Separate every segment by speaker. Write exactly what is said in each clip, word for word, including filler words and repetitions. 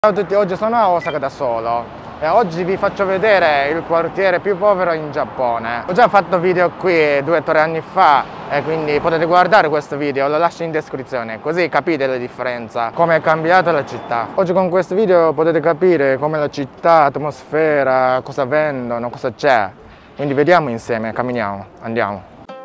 Speaker 1: Ciao a tutti, oggi sono a Osaka da solo e oggi vi faccio vedere il quartiere più povero in Giappone. Ho già fatto video qui due o tre anni fa e quindi potete guardare questo video, lo lascio in descrizione così capite la differenza, come è cambiata la città. Oggi con questo video potete capire come la città, atmosfera, cosa vendono, cosa c'è. Quindi vediamo insieme, camminiamo, andiamo.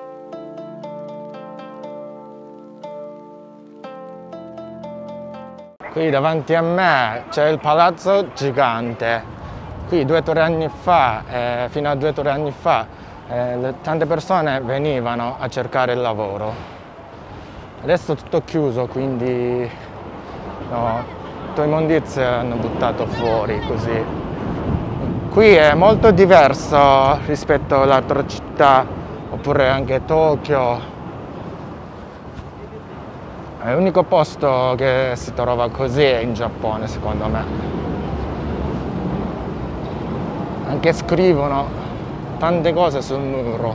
Speaker 1: Qui davanti a me c'è il palazzo gigante. Qui due o tre anni fa, eh, fino a due o tre anni fa, eh, le, tante persone venivano a cercare il lavoro. Adesso è tutto chiuso, quindi no, tutto immondizia hanno buttato fuori così. Qui è molto diverso rispetto all'altra città, oppure anche Tokyo. È l'unico posto che si trova così in Giappone, secondo me. Anche scrivono tante cose sul muro.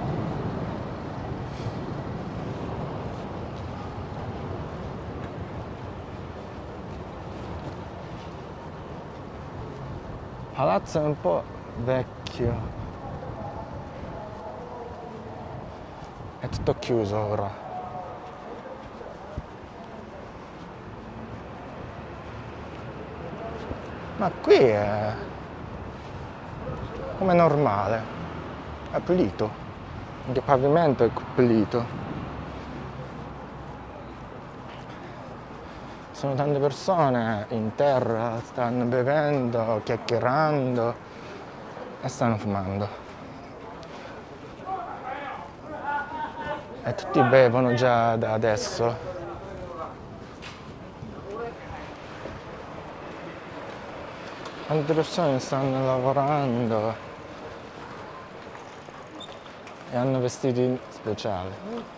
Speaker 1: Il palazzo è un po' vecchio. È tutto chiuso ora. Ma qui è come normale, è pulito, anche il pavimento è pulito. Sono tante persone in terra, stanno bevendo, chiacchierando e stanno fumando. E tutti bevono già da adesso. Tante persone stanno lavorando e hanno vestiti speciali.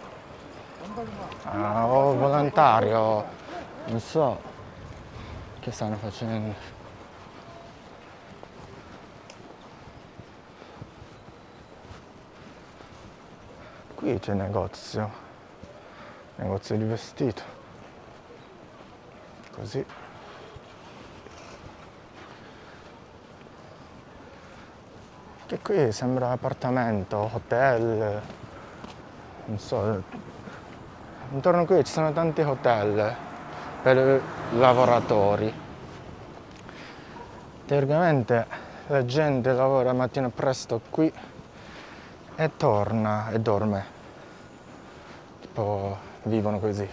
Speaker 1: Ah, o volontario, non so che stanno facendo. Qui c'è negozio, negozio di vestito, così. Che qui sembra appartamento, hotel, non so, intorno a qui ci sono tanti hotel per lavoratori. Teoricamente la gente lavora la mattina presto qui e torna e dorme, tipo vivono così.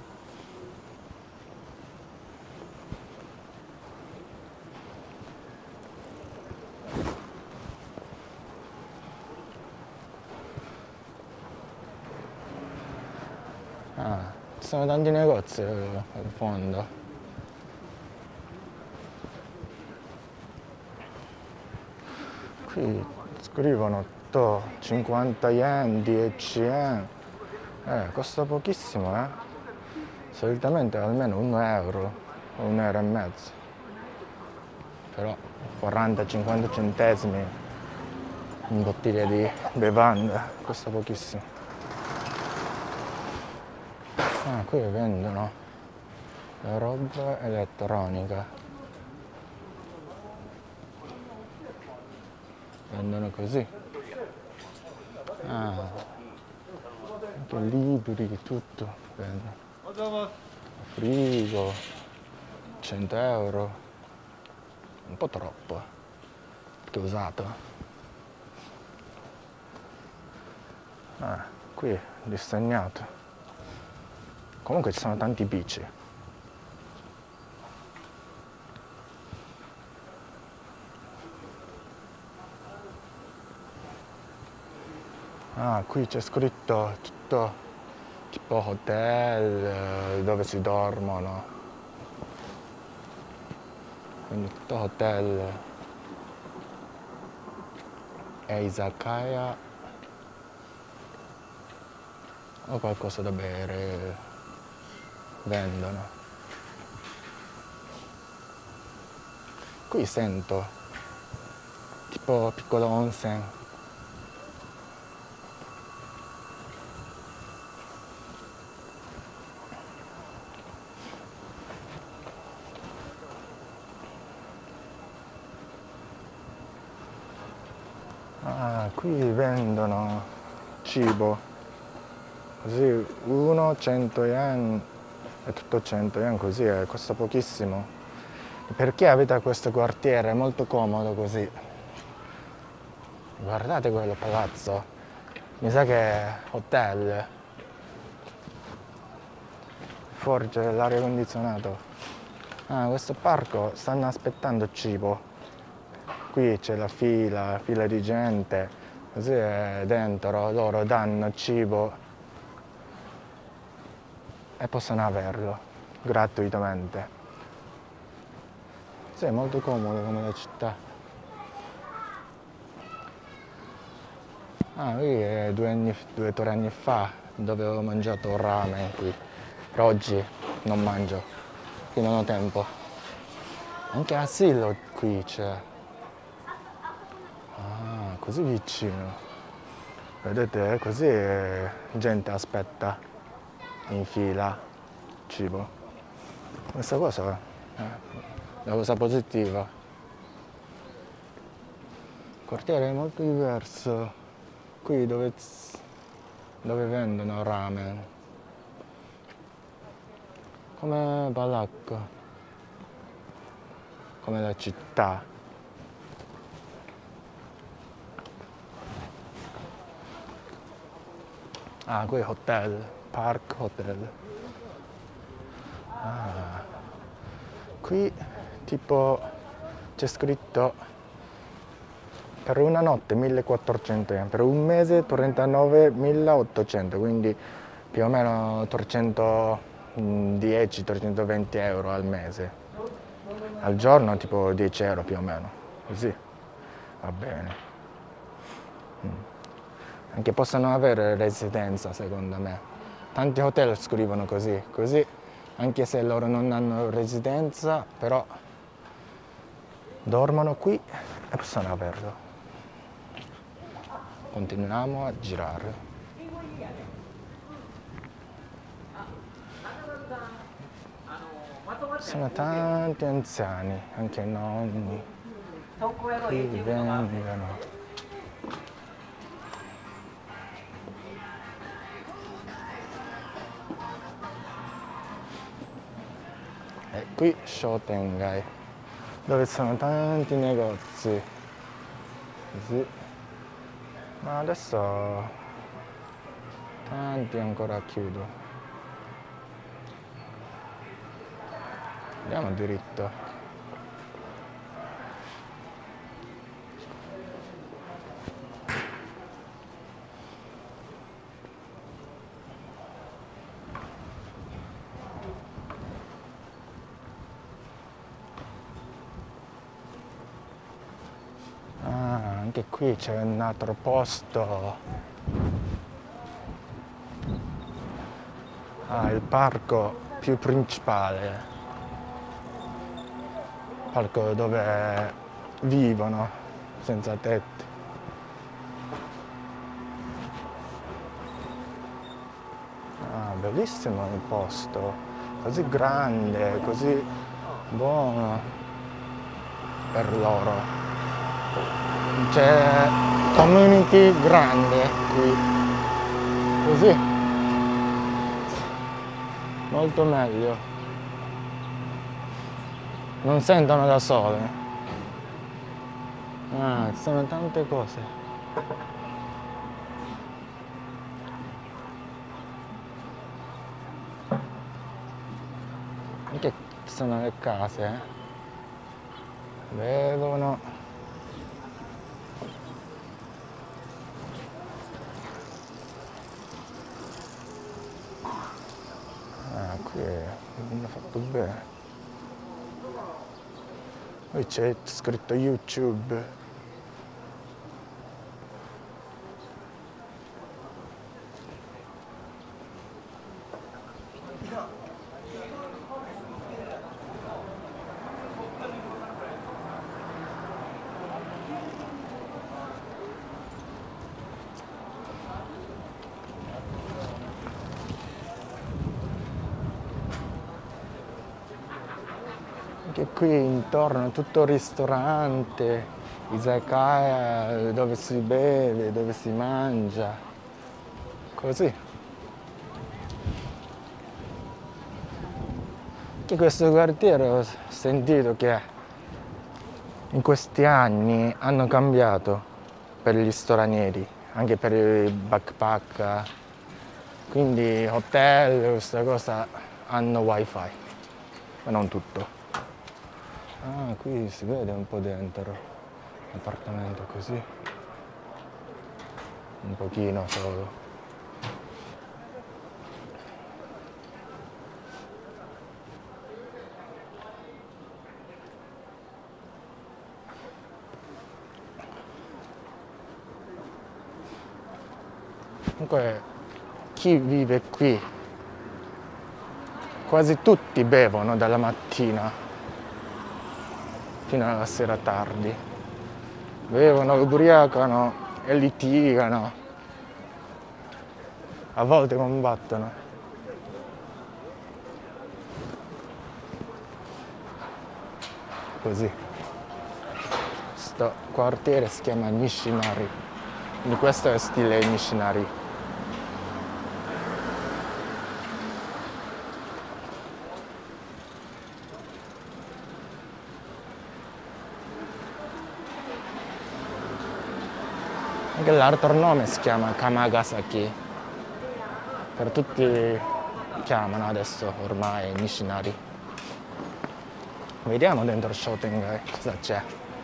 Speaker 1: Ah, ci sono tanti negozi al fondo. Qui scrivono to, cinquanta yen, dieci yen. Eh, costa pochissimo, eh. Solitamente almeno un euro, un euro e mezzo. Però quaranta cinquanta centesimi in bottiglia di bevanda, costa pochissimo. Ah, qui vendono la roba elettronica. Vendono così. Ah, anche libri, tutto. Vendono. Frigo, cento euro. Un po' troppo, perché è usato. Ah, qui è disegnato. Comunque ci sono tanti bici. Ah, qui c'è scritto tutto tipo hotel, dove si dormono. Quindi tutto hotel e izakaya o qualcosa da bere. Vendono. Qui sento tipo piccolo onsen. Ah, qui vendono cibo, così uno cento yen, è tutto cento yen così, eh, costa pochissimo. Perché avete questo quartiere? È molto comodo così. Guardate quello palazzo, mi sa che è hotel. Fuori c'è l'aria condizionato. Ah, questo parco stanno aspettando cibo. Qui c'è la fila, fila di gente, così è dentro loro danno cibo e possono averlo gratuitamente. Sì, è molto comodo come la città. Ah, qui è due anni, due o tre anni fa dove ho mangiato ramen qui. Per oggi non mangio, qui non ho tempo. Anche asilo qui c'è. Ah, così vicino. Vedete? Così gente aspetta in fila cibo. Questa cosa è una cosa positiva. Il quartiere è molto diverso. Qui dove, dove vendono ramen. Come Balacca. Come la città. Ah, qui è hotel, Park Hotel. Ah, qui tipo c'è scritto per una notte millequattrocento yen, per un mese trentanovemilaottocento, quindi più o meno trecentodieci trecentoventi euro al mese. Al giorno tipo dieci euro più o meno, così va bene. Mm. Anche possono avere residenza secondo me. Tanti hotel scrivono così, così anche se loro non hanno residenza, però dormono qui e possono averlo. Continuiamo a girare. Sono tanti anziani, anche nonni, qui vengono. E qui Shotengai, dove sono tanti negozi, così. Ma adesso tanti ancora chiudo. Andiamo diritto. Ah, anche qui c'è un altro posto. Ah, il parco più principale. Parco dove vivono senza tetti. Ah, bellissimo il posto, così grande, così buono per loro. C'è community grande qui, così, molto meglio. Non sentono da sole. Ah, ci sono tante cose. Anche ci sono le case, eh. Bevono. Ah, qui è fatto bene. Poi c'è scritto YouTube. Anche qui intorno è tutto ristorante. izakaya, dove si beve, dove si mangia, così. Anche questo quartiere ho sentito che in questi anni hanno cambiato per gli stranieri, anche per i backpack, quindi hotel, questa cosa hanno wifi, ma non tutto. Ah, qui si vede un po' dentro, l'appartamento così, un pochino solo. Comunque chi vive qui, quasi tutti bevono dalla mattina fino alla sera tardi. Bevono, ubriacano e litigano. A volte combattono. Così. Questo quartiere si chiama Nishinari. Quindi questo è stile Nishinari. Anche l'altro nome si chiama Kamagasaki. Per tutti chiamano adesso ormai Nishinari. Vediamo dentro Shotengai cosa c'è.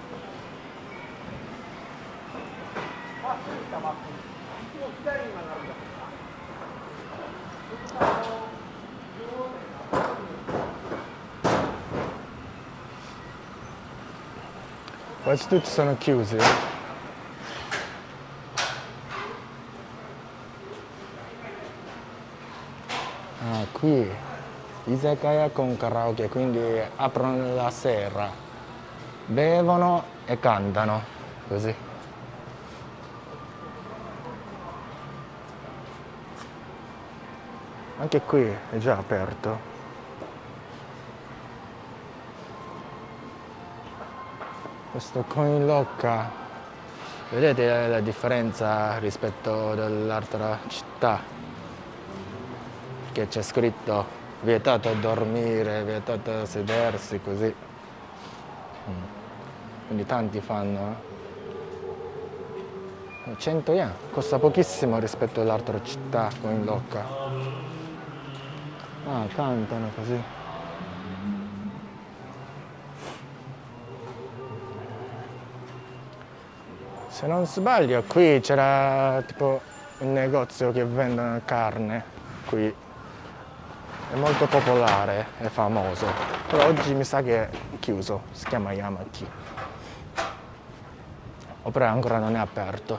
Speaker 1: Quasi tutti sono chiusi. Ah, qui izakaya con karaoke, quindi aprono la sera, bevono e cantano, così. Anche qui è già aperto. Questo coin locca, vedete la differenza rispetto all'altra città? Che c'è scritto vietato dormire, vietato sedersi, così. Quindi tanti fanno. cento yen, costa pochissimo rispetto all'altra città coin locca. Ah, cantano così. Se non sbaglio, qui c'era tipo un negozio che vendono carne, qui è molto popolare, è famoso, però oggi mi sa che è chiuso, si chiama Yamaki. Oppure ancora non è aperto.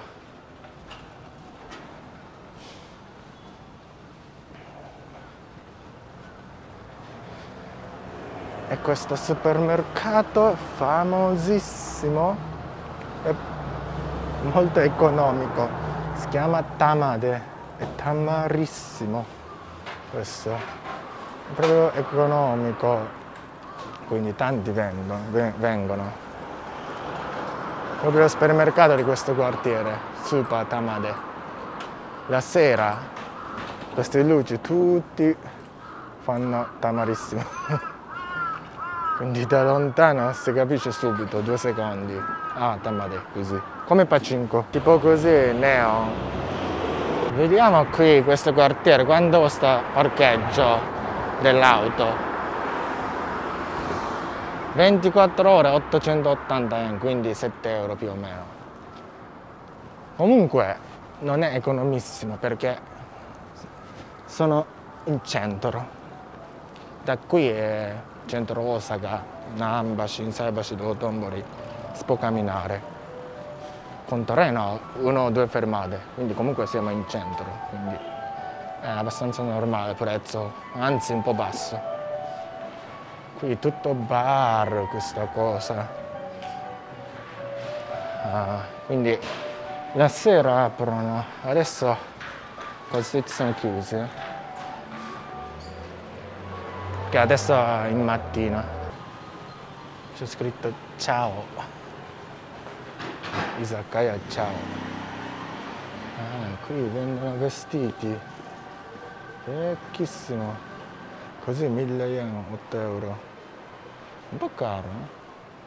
Speaker 1: E questo supermercato famosissimo è molto economico, si chiama Tamade, è tamarissimo questo, è proprio economico, quindi tanti vengono, vengono. Proprio lo supermercato di questo quartiere, Super Tamade. La sera queste luci tutti fanno tamarissimo. Quindi da lontano si capisce subito, due secondi. Ah, Tamade, così. Come Pachinko, tipo così, neon. Vediamo qui questo quartiere, quanto costa parcheggio dell'auto. ventiquattro ore, ottocentottanta yen, quindi sette euro più o meno. Comunque non è economissimo perché sono in centro. Da qui è centro Osaka, Namba, Shinsaibashi, Dotonbori, si può camminare. Con treno uno o due fermate, quindi comunque siamo in centro, quindi è abbastanza normale il prezzo, anzi un po' basso. Qui tutto bar questa cosa. Ah, quindi la sera aprono, adesso quasi tutti sono chiusi. Eh? Che adesso è in mattina. C'è scritto ciao. Izakaya ciao. Ah, qui vendono vestiti. Vecchissimo. Così mille yen, otto euro. Un po' caro, eh?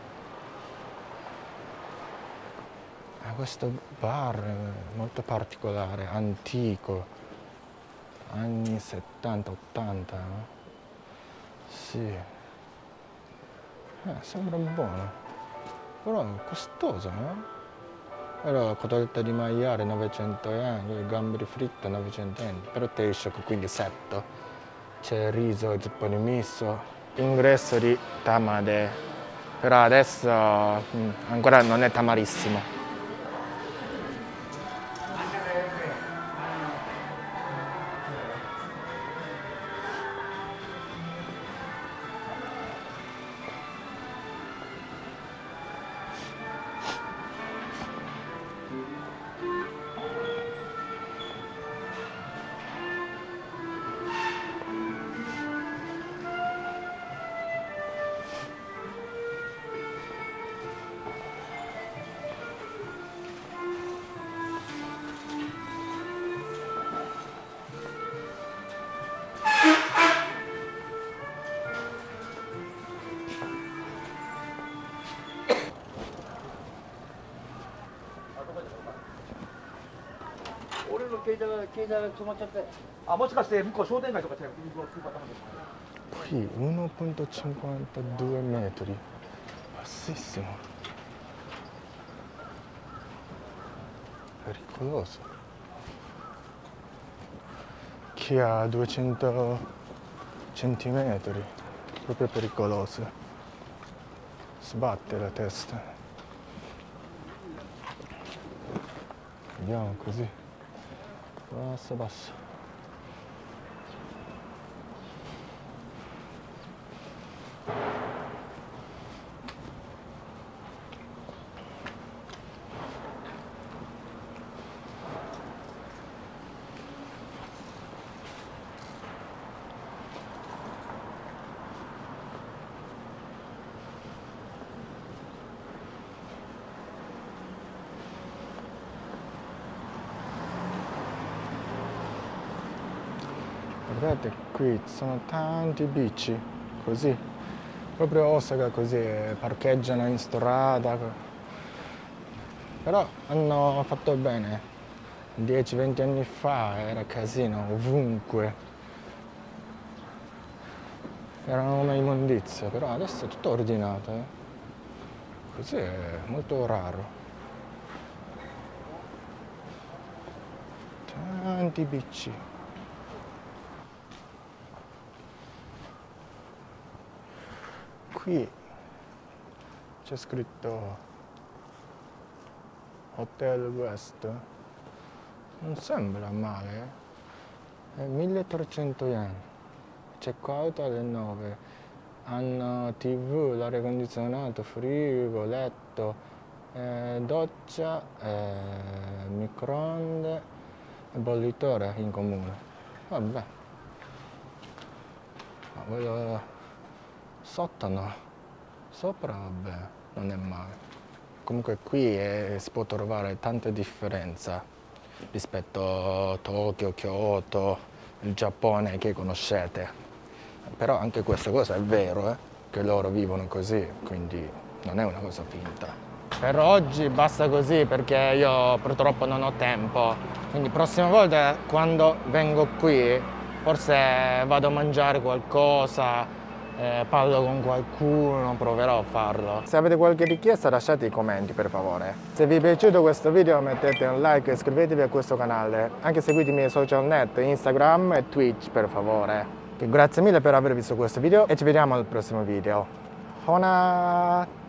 Speaker 1: Ah, questo bar è molto particolare, antico. Anni settanta ottanta, no? Sì. Eh, sembra buono. Però è costoso, no? Però cotoletta di maiale novecento yen, gamberi fritte novecento yen, però teishoku, quindi setto. C'è riso e zuppa di miso, ingresso di tamade, però adesso mh, ancora non è tamarissimo. Qui uno virgola cinquantadue metri, bassissimo, pericoloso. Chi ha duecento centimetri, proprio pericoloso, sbatte la testa. Vediamo così, basso basso. Guardate qui, ci sono tanti bici, così, proprio Osaka così, parcheggiano in strada. Però hanno fatto bene, dieci venti anni fa era casino ovunque, erano una immondizia, però adesso è tutto ordinato, eh. Così è molto raro. Tanti bici. Qui c'è scritto Hotel West, non sembra male, eh? È milletrecento yen, check-out alle nove, hanno tv, l'aria condizionato, frigo, letto, eh, doccia, eh, microonde e bollitore in comune. Vabbè, ma quello sotto no, sopra vabbè, non è male. Comunque qui è, si può trovare tanta differenza rispetto a Tokyo, Kyoto, il Giappone che conoscete. Però anche questa cosa è vero, eh, che loro vivono così, quindi non è una cosa finta. Per oggi basta così perché io purtroppo non ho tempo, quindi prossima volta quando vengo qui forse vado a mangiare qualcosa, Eh, parlo con qualcuno, proverò a farlo. Se avete qualche richiesta lasciate i commenti per favore. Se vi è piaciuto questo video mettete un like e iscrivetevi a questo canale. Anche seguite i miei social net, Instagram e Twitch per favore. Grazie mille per aver visto questo video e ci vediamo al prossimo video. Hona!